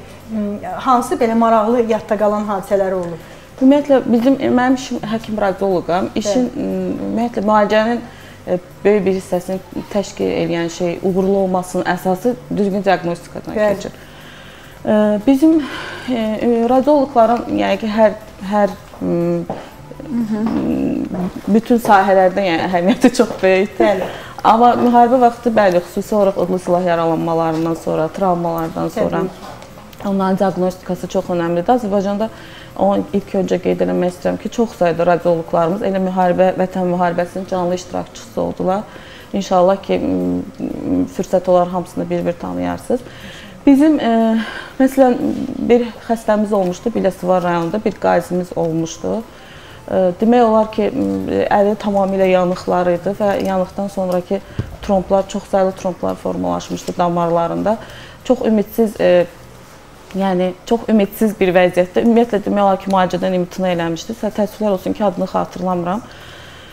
hansı belə maraqlı yadda qalan hadisələri olub? Ümumiyyətlə, mənim işim həkim radioloqam. İşin, ümumiyyətlə, müalicənin böyük bir hissəsini təşkil edən şey, uğurlu olmasının əsası düzgün diaqnostikadan keçir. Bizim radioloqların, yəni ki, hər bütün sahələrdə əhəmiyyəti çox böyükdür. Amma müharibə vaxtı, bəli, xüsusi olaraq odlu silah yaralanmalarından sonra, travmalardan sonra onların diaqnostikası çox önəmlidir. Azərbaycanda ilk öncə qeyd eləmək istəyirəm ki, çox sayda radioloqlarımız elə Vətən müharibəsinin canlı iştirakçısı oldular. İnşallah ki, fürsət olar hamısını bir-bir tanıyarsınız. Bizim, məsələn, bir xəstəmiz olmuşdu, Biləsuvar rayonunda bir qazimiz olmuşdu. Demək olar ki, əli tamamilə yanıqlar idi və yanıqdan sonraki tromblar, çox sayılı tromblar formalaşmışdı damarlarında. Çox ümidsiz, yəni çox ümidsiz bir vəziyyətdə. Ümumiyyətlə demək olar ki, müalicədən imtina eləmişdi. Təəssüflər olsun ki, adını xatırlamıram.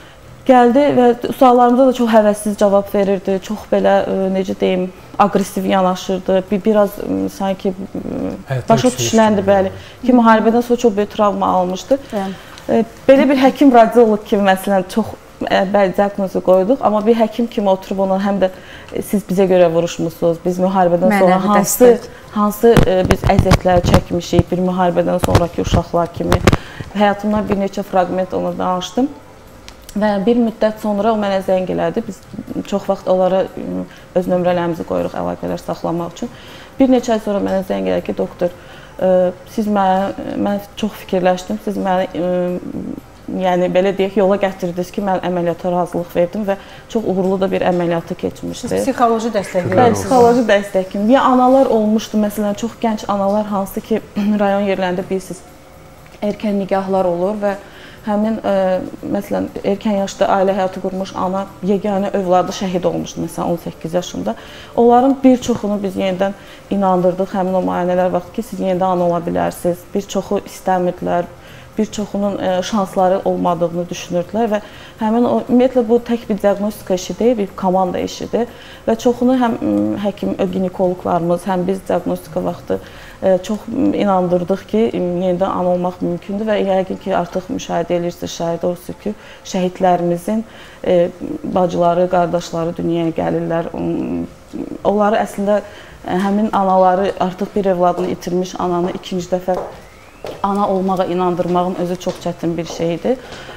Gəldi və suallarımıza da çox həvəssiz cavab verirdi. Çox belə, necə deyim, aqressiv yanaşırdı. Biraz sanki başa düşüləndi, bəli. Ki, müharibədən sonra çox böyük travma almışdı. Belə bir həkim radiolog kimi, məsələn, çox bəli diaqnozu qoyduq, amma bir həkim kimi oturub ona həm də siz bizə görə vuruşmusunuz, biz müharibədən sonra hansı biz əziyyətlər çəkmişik, bir müharibədən sonraki uşaqlar kimi. Həyatımdan bir neçə fraqment ona danışdım və bir müddət sonra o mənə zəng elədi. Biz çox vaxt onlara öz nömrələrimizi qoyuruq əlaqələr saxlamaq üçün. Bir neçə ay sonra mənə zəng elədi ki, doktor, siz mən çox fikirləşdim, siz məni yəni belə deyək, yola gətirdiniz ki, mən əməliyyata razılıq verdim və çox uğurlu da bir əməliyyatı keçmişdi. Siz psixoloji dəstək verirsiniz? Bəli, psixoloji dəstək kimi. Ya analar olmuşdu, məsələn, çox gənc analar, hansı ki, rayon yerlərində bilirsiniz, erkən nigahlar olur və həmin, məsələn, erkən yaşda ailə həyatı qurmuş ana, yeganə övladı şəhid olmuşdu, məsələn, 18 yaşında. Onların bir çoxunu biz yenidən inandırdıq, həmin o müayinələr vaxt ki, siz yenidən ana ola bilərsiniz. Bir çoxu istəmirdilər. Bir çoxunun şansları olmadığını düşünürdülər və həmin o, ümumiyyətlə bu tək bir diaqnostika işi deyil, bir komanda işidir və çoxunu həm həkim, ginekoloqlarımız, həm biz diaqnostika vaxtı çox inandırdıq ki, yenidən ana olmaq mümkündür və yəqin ki, artıq müşahidə edirsiniz, şahid olursunuz ki, şəhidlərimizin bacıları, qardaşları dünyaya gəlirlər. Onları əslində həmin anaları artıq bir övladını itirmiş ananı ikinci dəfə ana olmağa inandırmağın özü çox çətin bir şeydir.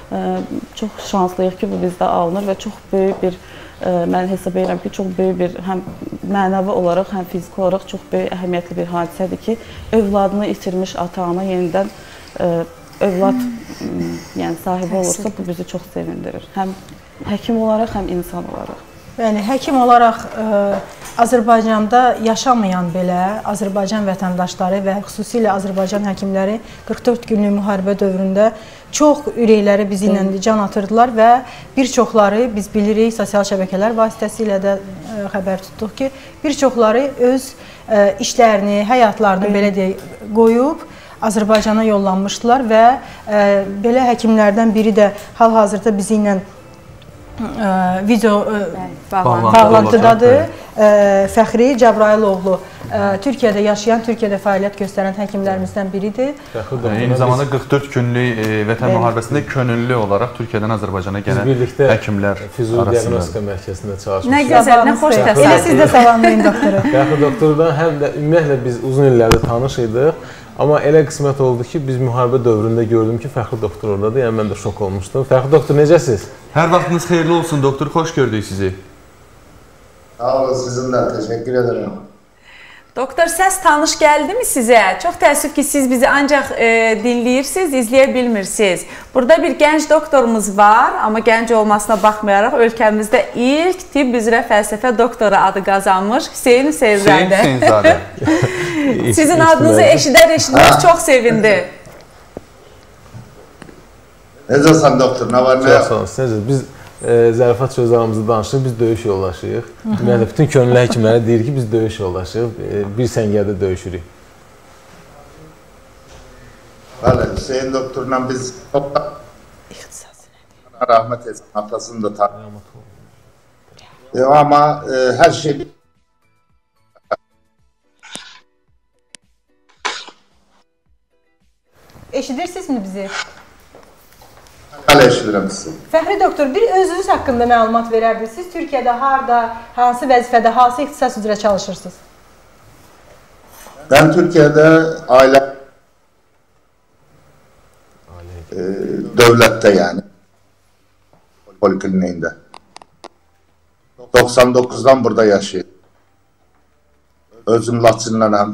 Çox şanslıyıq ki, bu bizdə alınır və çox böyük bir, mən hesab edirəm ki, çox böyük bir həm mənəvi olaraq, həm fiziki olaraq çox böyük əhəmiyyətli bir hadisədir ki, övladını itirmiş ata-ana yenidən övlad sahibi olursa, bu bizi çox sevindirir. Həm həkim olaraq, həm insan olaraq. Yəni, həkim olaraq Azərbaycanda yaşamayan belə Azərbaycan vətəndaşları və xüsusilə Azərbaycan həkimləri 44 günlük müharibə dövründə çox ürəkləri bizi ilə can atırdılar və bir çoxları biz bilirik, sosial şəbəkələr vasitəsilə də xəbər tutduq ki, bir çoxları öz işlərini, həyatlarını belə deyək, qoyub Azərbaycana yollanmışdılar və belə həkimlərdən biri də hal-hazırda bizi ilə video bağlantıdadır. Fəxri Cəbrailoğlu Türkiyədə yaşayan, Türkiyədə fəaliyyət göstərən həkimlərimizdən biridir. Eyni zamanda 44 günlük vətən müharibəsində könüllü olaraq Türkiyədən Azərbaycana gələn həkimlər arasında. Füzuli Diaqnostika Mərkəzində çalışmışıq. Nə gözəl, nə xoş təsadüf. Elə siz də salamlayın doktoru. Fəxri doktordan həm də ümumiyyətlə biz uzun illərdir tanış idik. Amma elə qismət oldu ki, biz müharibə dövründə gördüm ki, Fəxri doktor oradadır. Yəni mən də şok olmuşdum. Fəxri doktor, necəsiz? Hər vaxtınız xeyirli olsun doktor, xoş gördük sizi. Sağ olun, sizinlə, təşəkkür ederim. Doktor, səs tanış gəldimi sizə? Çox təəssüf ki, siz bizi ancaq dinləyirsiniz, izləyə bilmirsiniz. Burada bir gənc doktorumuz var, amma gənc olmasına baxmayaraq ölkəmizdə ilk tibb üzrə fəlsəfə doktoru adı qazanmış Hüseyn Hüseynzadə. Sizin adınızı eşidər-eşitməz çox sevindi. Necəsən doktor, nə var, nə yox? Çox sağ olun, biz zərafat sözlərimizi danışırıq, biz döyüş yoldaşıyıq. Yəni, bütün könüllü həkimlərə deyir ki, biz döyüş yoldaşıyıq, bir səngərdə döyüşürük. Bəli, Hüseyin doktorla biz rəhmət etsin, atasını da tanıyım. Amma hər şey... Eşidirsinizmi bizi? Hələ eşidirəm sizi. Fəxri doktor, bir özünüz haqqında məlumat verərdiniz. Siz Türkiyədə harada, hansı vəzifədə, hansı ixtisas üzrə çalışırsınız? Mən Türkiyədə ailə dövlətdə, yəni polikliniyində 99-dan burada yaşayır. Özüm Laçınlanam,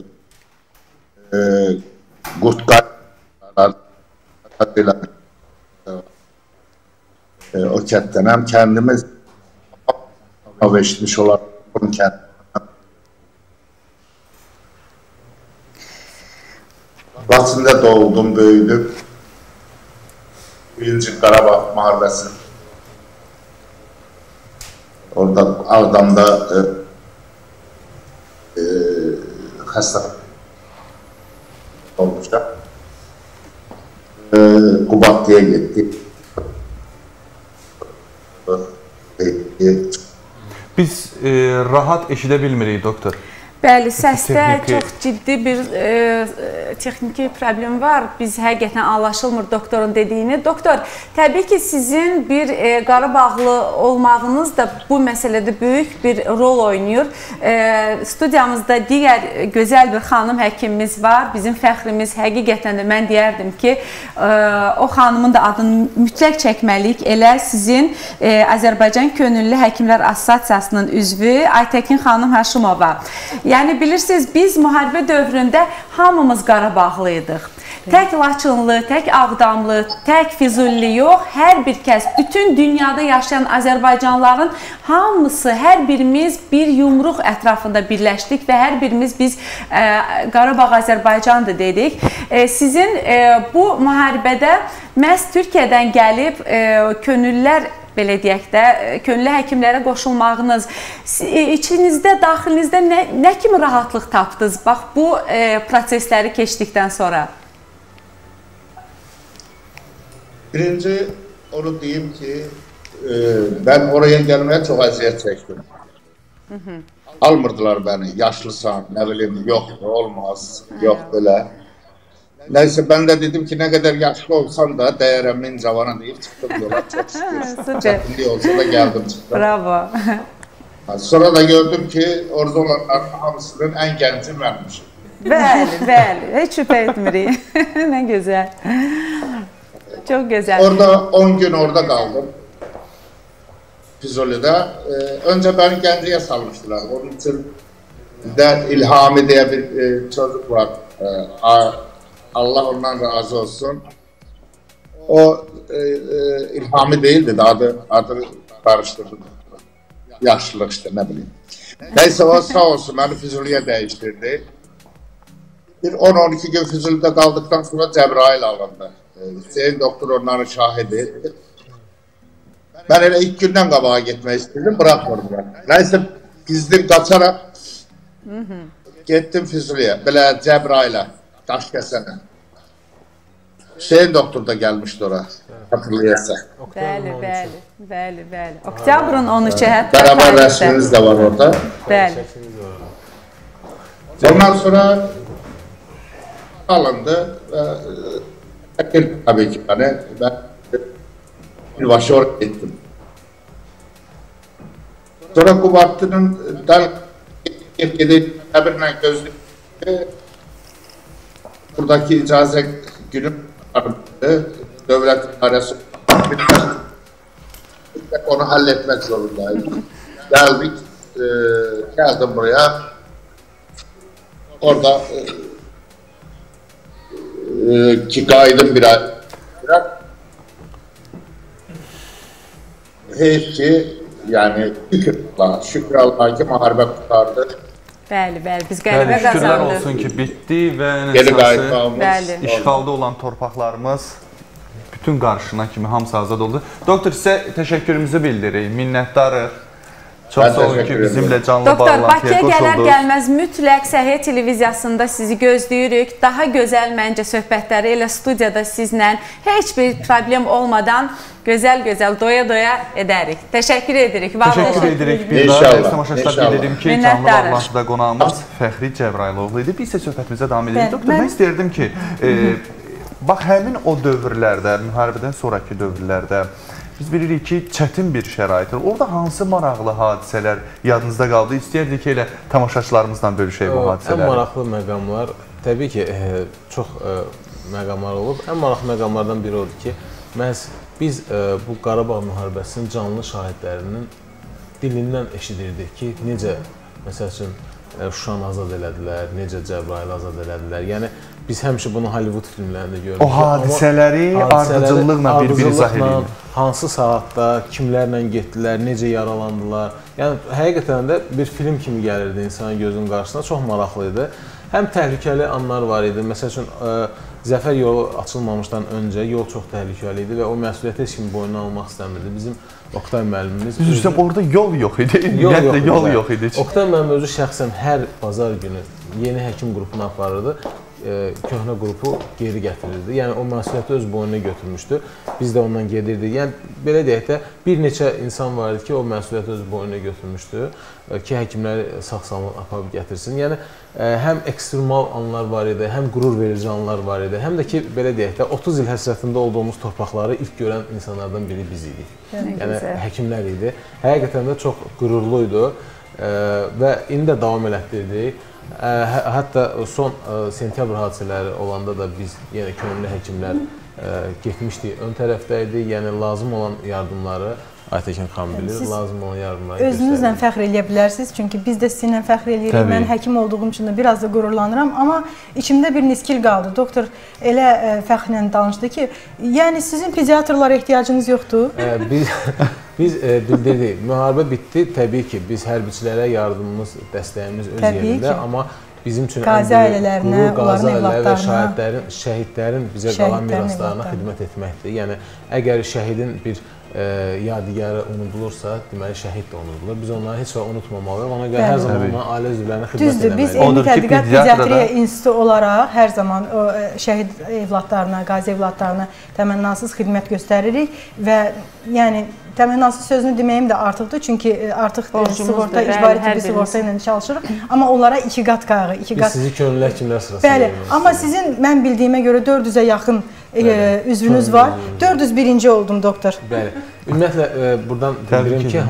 Qurtqay o kənddənəm, kəndimiz eşitmiş olar bunun kəndindən. Laçında doğuldum, böyüdüm. 1-ci Qarabağ müharibəsini orada Ağdamda xəstə olmuşlar. Qubadlıya getdik. Biz rahat eşidə bilmirik, doktor. Bəli, səsdə çox ciddi bir texniki problem var. Biz həqiqətən anlaşılmır doktorun dediyini. Doktor, təbii ki, sizin bir Qarabağlı olmağınız da bu məsələdə böyük bir rol oynayır. Studiyamızda digər gözəl bir xanım həkimimiz var. Bizim fəxrimiz həqiqətən də mən deyərdim ki, o xanımın da adını mütləq çəkməliyik. Elə sizin Azərbaycan Könüllü Həkimlər Assosiasiyasının üzvü Aytəkin xanım Haşimova. Yəni bilirsiniz, biz müharibə dövründə hamımız Qarabağlıydıq. Tək Laçınlı, tək Ağdamlı, tək Füzuli yox, hər bir kəs, bütün dünyada yaşayan Azərbaycanlıların hamısı, hər birimiz bir yumruq ətrafında birləşdik və hər birimiz biz Qarabağ Azərbaycandır dedik. Sizin bu müharibədə məhz Türkiyədən gəlib könüllülər, belə deyək də, könüllü həkimlərə qoşulmağınız, içinizdə, daxilinizdə nə kimi rahatlıq tapdınız, bax, bu prosesləri keçdikdən sonra? Birinci, onu deyim ki, ben oraya gelmeye çok eziyet çektim. Almırdılar beni, yaşlısan, ne bileyim, yok olmaz, yok böyle. Neyse ben de dedim ki ne kadar yaşlı olsam da değerimin cavanı deyip çıktım yola, çok şükür. Çetinliği olsa da geldim çıktım. Bravo. Sonra da gördüm ki orada olanların hamısının en genci benmişim. Bəli, bəli, heç şübhə etmirik. Nə gözəl. Çok güzel. Orada 10 gün orada kaldım. Füzuli'de. Önce beni Gəncəyə salmıştılar. Onun için de İlhami diye bir çocuk var. Allah ondan razı olsun. O İlhami değildi de adı karıştırdım. Yaşlılık işte ne bileyim. Neyse o sağ olsun beni Füzuli'ye değiştirdi. Bir 10-12 gün Füzuli'de kaldıktan sonra Cebrail alındı. Hüseyin doktor onların şahidi. Ben öyle ilk günden kabağa gitmeyi istedim, bırakmadım. Neyse gizlim kaçarak gittim Füzuli'ye, böyle Cebrail'e, Daşkəsənə. Hüseyin doktor da gelmişti oraya, hatırlayırsa. Bəli. Oktyabrın 13'ü hətta. Beraber resminiz de var orada. Bəli. Ondan sonra alındı. Tabii ki ben bir başı oraya gittim. Sonra Kubatlı'nın tabirle gözlükte buradaki icazet günü vardı. Devlet idaresi onu halletmek zorundaydım. Geldim buraya. Orada ki kaydım biraz. Hepsi yani şükür Allah'a ki muharebe kurtardı. Bəli, biz qələbə qazandıq. Şükürlər olsun ki bitdi və ən əsası işğalda olan torpaqlarımız bütün qarşına kimi hamısı azad oldu. Doktor, sizə təşəkkürümüzü bildiririk, minnətdarıq. Çox sağ olun ki, bizimlə canlı bağlantıya qoşuldunuz. Doktor, Bakıya gələr-gəlməz mütləq Səhiyyə televiziyasında sizi gözləyirik. Daha gözəl məncə söhbətləri elə studiyada sizlə heç bir problem olmadan gözəl-gözəl, doya-doya edərik. Təşəkkür edirik. Təşəkkür edirik. Bir daha tamaşaçılar qeyd edim ki, canlı bağlantıda qonağımız Fəxri Cəbrayıloğlu idi. Biz isə söhbətimizə davam edirik. Doktor, mən istəyirdim ki, bax, həmin o dövrlərdə, müharibədən sonraki dövrlərdə biz bilirik ki, çətin bir şəraitdir. Orada hansı maraqlı hadisələr yadınızda qaldı? İstəyirdik ki, elə tamaşaçılarımızla bölüşək bu hadisələri. Ən maraqlı məqamlar, təbii ki, çox məqamlar olub. Ən maraqlı məqamlardan biri odur ki, məhz biz bu Qarabağ müharibəsinin canlı şahidlərinin dilindən eşidirdik ki, necə, məsəl üçün, Şuşanı azad elədilər, necə Cəbrayılı azad elədilər. Yəni, biz həmişə bunu Hollywood filmlərində görmüşük. O hadisələri ardıcıllıqla bir-bir izah edilir. Hansı saatda, kimlərlə getdilər, necə yaralandılar. Yəni, həqiqətən də bir film kimi gəlirdi insanın gözünün qarşısına, çox maraqlı idi. Həm təhlükəli anlar var idi. Məsəl üçün, Zəfər yolu açılmamışdan öncə yol çox təhlükəli idi və o məsuliyyəti heç kim boynuna almaq istəmirdi. Bizim Oktay müəllimimiz... Düzdür, orada yol yox idi, ümumiyyətlə yol yox idi. Oktay müəllim özü şəxsən hər bazar günü yeni həkim qrupunu aparırdı. köhnə qrupu geri gətirirdi. Yəni o məsuliyyəti öz boynuna götürmüşdü. Biz də ondan gedirdik. Yəni belə deyək də bir neçə insan var idi ki, o məsuliyyəti öz boynuna götürmüşdü ki, həkimləri sağ-salamat aparıb gətirsin. Yəni həm ekstremal anlar var idi, həm qürur verici anlar var idi, həm də ki, belə deyək də 30 il həsrətində olduğumuz torpaqları ilk görən insanlardan biri biz idik. Yəni həkimlər idi. Həqiqətən də çox qürurluydu və indi də davam elətdirdik. Hətta son sentyabr hadisələri olanda da biz yenə könüllü həkimlər getmişdik, ön tərəfdə idi. Yəni lazım olan yardımları Aytəkin xanım bilir, lazım olan yardımları göstərir. Özünüzlə fəxr eləyə bilərsiniz, çünki biz də sizinlə fəxr eləyirik. Mən həkim olduğum üçün də biraz da qürurlanıram, amma içimdə bir niskil qaldı. Doktor elə fəxrlə danışdı ki, yəni sizin pediatrlara ehtiyacınız yoxdur. Biz bildirdik, müharibə bitdi, təbii ki, biz hərbiçilərə yardımımız, dəstəyimiz öz yerində, amma bizim üçün qazi ailələrinə, qazi ailələrə və şəhidlərin, şəhidlərin bizə qalan miraslarına xidmət etməkdir. Yəni, əgər şəhidin bir yadigarı unudulursa, deməli şəhid də unudulur. Biz onları heç vaxt unutmamalıyıq. Ona görə hər zaman ona ailə üzvlərinə xidmət etməliyik. Düzdür, biz Elmi Tədqiqat Pediatriya İnstitutu olaraq hər zaman o şəhid evladlarına, qazi evladlarına təmənnasız xidmət göstəririk və yəni təmənnasız sözünü deməyim də artıqdır, çünki artıq sığorta, icbari tibbi sığorta ilə çalışırıq, amma onlara 2 qat qayğı, 2 qat. Biz sizi könüllü həkimlər sırasında. Bəli, amma sizin mən bildiyimə görə 400-ə yaxın üzvünüz var. 401-ci oldum, doktor. Bəli. Ümumiyyətlə, buradan bildirim ki,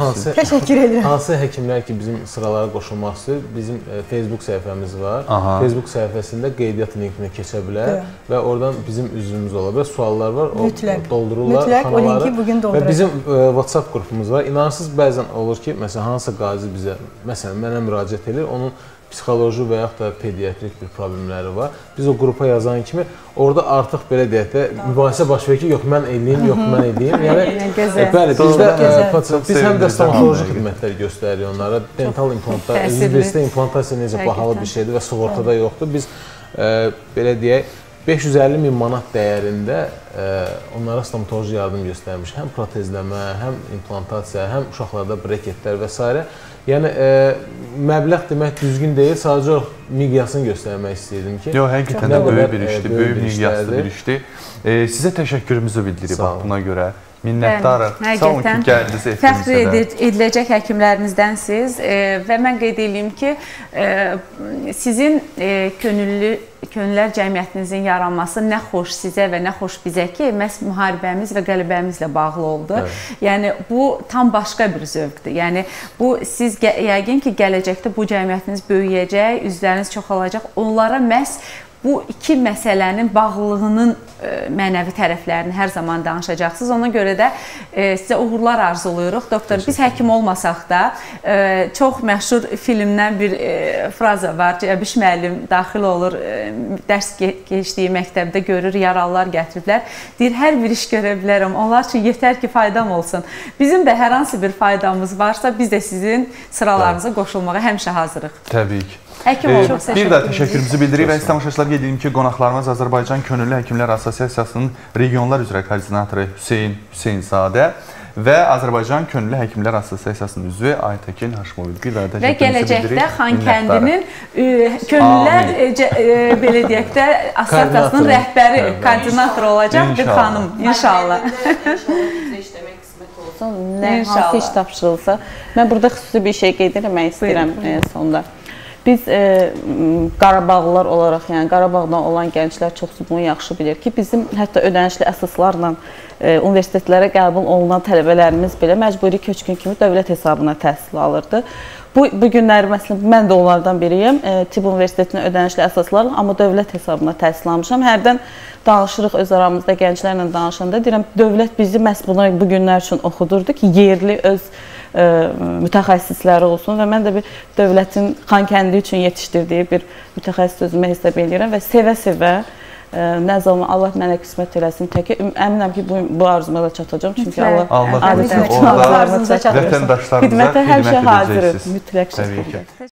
hansı həkimlər ki, bizim sıralara qoşulmaq istəyir, bizim Facebook səhifəmiz var. Facebook səhifəsində qeydiyyat linkinə keçə bilər və oradan bizim üzvümüz ola bilər. Suallar var, o doldururlar xanaları və bizim WhatsApp qrupumuz var. İnanırsınız, bəzən olur ki, məsələn, hansısa qazi bizə, məsələn, mənə müraciət edir, onun psixoloji və yaxud da pediatrik bir problemləri var. Biz o qrupa yazan kimi orada artıq belə deyək də mübahisə baş verir ki, yox mən eləyim, yox mən eləyim. Yəni bəli, biz həm də stomatoloji xidmətlər göstəririk onlara. Dental implantlar, universitetdə implantasiya necə bahalı bir şeydir və sığortada yoxdur. Biz belə deyək 550 min manat dəyərində onlara stomatoloji yardım göstərmiş. Həm protezləmə, həm implantasiya, həm uşaqlarda breketlər və s. Yəni məbləğ demək düzgün deyil, sadəcə miqyasını göstərmək istəyirdim ki. Yox, həqiqətən də böyük bir işdir, böyük miqyaslı bir işdir. Sizə təşəkkürümüzü bildiririk buna görə. Minnətdarıq. Sağ olun ki, gəldiniz efimizə də. Fəxr ediləcək həkimlərimizdənsiz və mən qeyd edeyim ki, sizin könüllülər cəmiyyətinizin yaranması nə xoş sizə və nə xoş bizə ki, məhz müharibəmiz və qələbəmizlə bağlı oldu. Yəni, bu tam başqa bir zövqdür. Yəni, bu siz yəqin ki, gələcəkdə bu cəmiyyətiniz böyüyəcək, üzvləriniz çoxalacaq. Onlara məhz bu iki məsələnin bağlılığının mənəvi tərəflərini hər zaman danışacaqsınız. Ona görə də sizə uğurlar arzuluyuruq. Doktor, biz həkim olmasaq da çox məşhur filmdən bir fraza var. Cəbiş müəllim daxil olur, dərs keçdiyi məktəbdə görür, yaralılar gətiriblər. Deyir, hər bir iş görə bilərəm. Onlar üçün yetər ki, faydam olsun. Bizim də hər hansı bir faydamız varsa, biz də sizin sıralarınıza qoşulmağa həmişə hazırıq. Təbii ki. Bir daha təşəkkürümüzü bildiririk və tamaşaçılar qeyd edim ki, qonaqlarımız Azərbaycan Könüllü Həkimlər Assosiasiyasının regionlar üzrə koordinatoru Hüseynzadə və Azərbaycan Könüllü Həkimlər Assosiasiyasının üzvü Aytəkin Haşimoğlu. Və gələcəkdə Xankəndinin Könüllülər belə deyək də assosiasiyasının rəhbəri, koordinatoru olacaq bir xanım inşallah. Nə hansı iş tapşırılsa, mən burada xüsusi bir şey qeyd etmək istəyirəm sonda. Biz Qarabağlılar olaraq, yəni Qarabağdan olan gənclər çox bunu yaxşı bilir ki, bizim hətta ödənişli əsaslarla universitetlərə qəbul olunan tələbələrimiz belə məcburi köçkün kimi dövlət hesabına təhsil alırdı. Bu günləri, məsələn, mən də onlardan biriyim, Tibb Universitetinin ödənişli əsaslarla, amma dövlət hesabına təhsil almışam. Hərdən danışırıq öz aramızda gənclərlə danışanda, deyirəm, dövlət bizi məhz bu günlər üçün oxudurdu ki, yerli öz mütəxəssisləri olsun və mən də bir dövlətin Xankəndi üçün yetişdirdiyi bir mütəxəssis özümə hesab edirəm və sevə-sevə nə zaman Allah mənə qismət eləsin, təki əminəm ki, bu arzuma da çatacağım, çünki Allah vətəndaşlarımıza xidmət edəcəksiniz. həmişə hazırıq, mütləq şəkildə.